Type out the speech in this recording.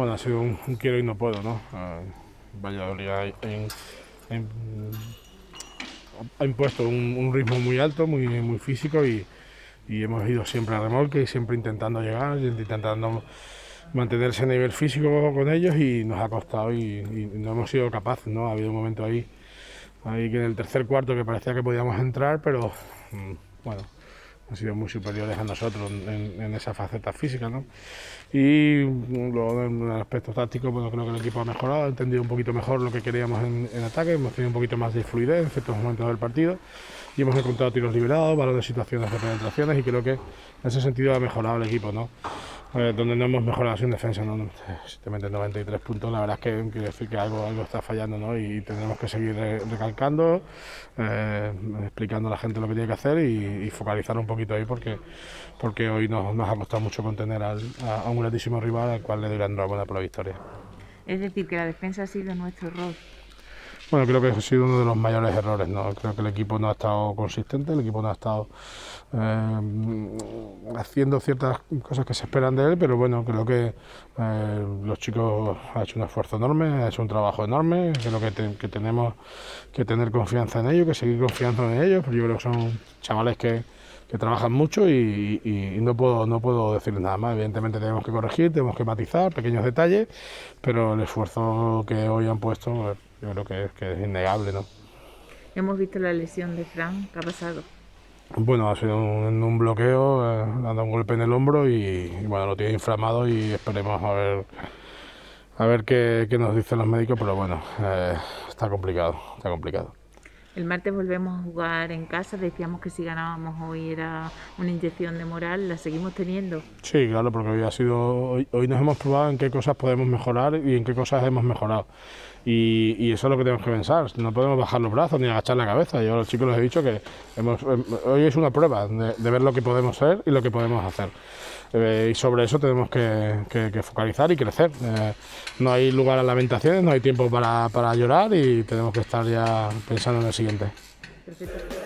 Bueno, ha sido un quiero y no puedo, ¿no? Valladolid ha impuesto un ritmo muy alto, muy físico y hemos ido siempre a remolque y siempre intentando llegar, intentando mantener ese nivel físico con ellos y nos ha costado y no hemos sido capaces, ¿no? Ha habido un momento ahí que en el tercer cuarto que parecía que podíamos entrar, pero bueno, han sido muy superiores a nosotros en esa faceta física, ¿no? Y luego en el aspecto táctico, bueno, creo que el equipo ha mejorado, ha entendido un poquito mejor lo que queríamos en ataque, hemos tenido un poquito más de fluidez en ciertos momentos del partido y hemos encontrado tiros liberados, valores de situaciones de penetraciones y creo que en ese sentido ha mejorado el equipo, ¿no? Donde no hemos mejorado sin defensa, ¿no? Si te meten 93 puntos, la verdad es que quiere decir que algo está fallando, ¿no? Y tendremos que seguir recalcando, explicando a la gente lo que tiene que hacer y focalizar un poquito ahí porque hoy nos ha costado mucho contener a un grandísimo rival al cual le doy la enhorabuena por la victoria. Es decir, que la defensa ha sido nuestro error. Bueno, creo que ha sido uno de los mayores errores, ¿no? Creo que el equipo no ha estado consistente, el equipo no ha estado haciendo ciertas cosas que se esperan de él, pero bueno, creo que los chicos han hecho un esfuerzo enorme, han hecho un trabajo enorme, creo que tenemos que tener confianza en ellos, que seguir confiando en ellos, porque yo creo que son chavales que trabajan mucho y no puedo decirles nada más. Evidentemente tenemos que corregir, tenemos que matizar pequeños detalles, pero el esfuerzo que hoy han puesto yo creo que es innegable, ¿no? Hemos visto la lesión de Fran, ¿qué ha pasado? Bueno, ha sido un bloqueo, le han dado un golpe en el hombro y bueno, lo tiene inflamado y esperemos a ver qué nos dicen los médicos, pero bueno, está complicado. El martes volvemos a jugar en casa, decíamos que si ganábamos hoy era una inyección de moral, ¿la seguimos teniendo? Sí, claro, porque hoy nos hemos probado en qué cosas podemos mejorar y en qué cosas hemos mejorado. Y eso es lo que tenemos que pensar, no podemos bajar los brazos ni agachar la cabeza. Yo a los chicos les he dicho que hoy es una prueba de ver lo que podemos ser y lo que podemos hacer. Y sobre eso tenemos que focalizar y crecer. No hay lugar a lamentaciones, no hay tiempo para llorar y tenemos que estar ya pensando en el siguiente. Perfecto.